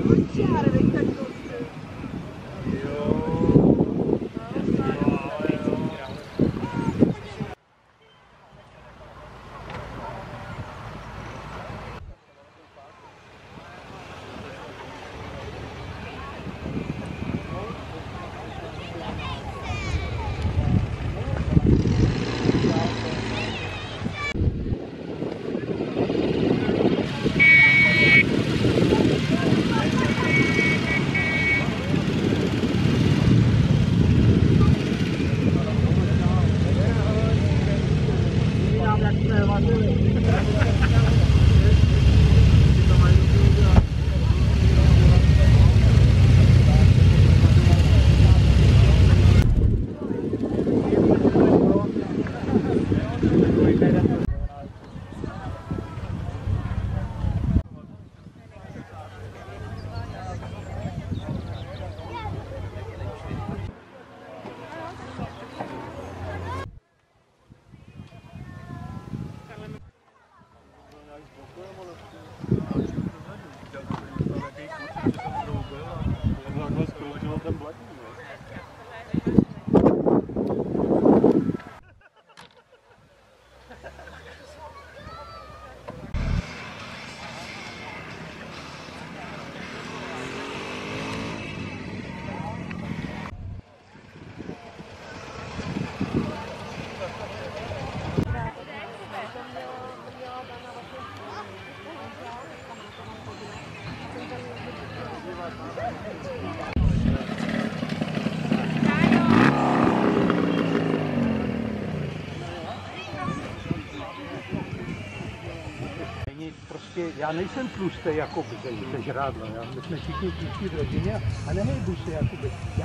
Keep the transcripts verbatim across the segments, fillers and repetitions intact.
Prostě já nejsem tlustý jako by žrádlo, já. My jsme všichni tlustí v rodině a nehejbu se jakoby. Já...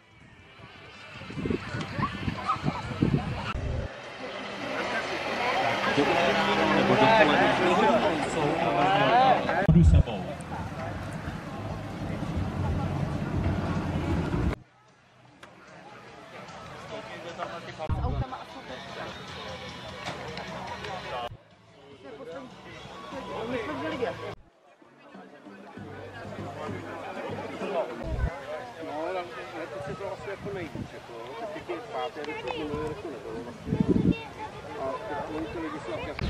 Dobré ráno nebo dopoledne jsou sebou. No, ale to se to vlastně jako nejvíc, jako, teď je páté, když to minulý roku nebylo vlastně. A teď ty lidi jsou jako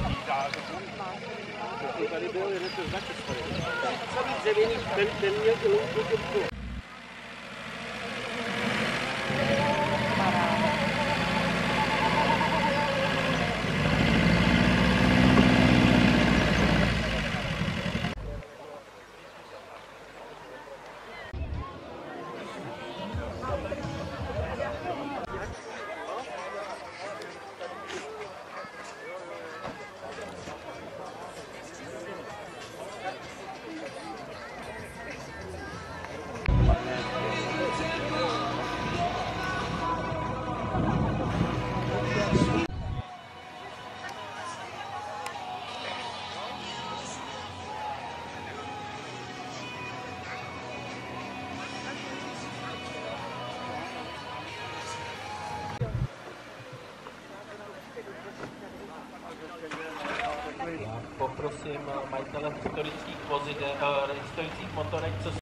to tady bylo jeden ten značek tady. Celý dřevěný, ten, ten měl i louku dětku. Poprosím majitele historických vozidel, historických motorek, co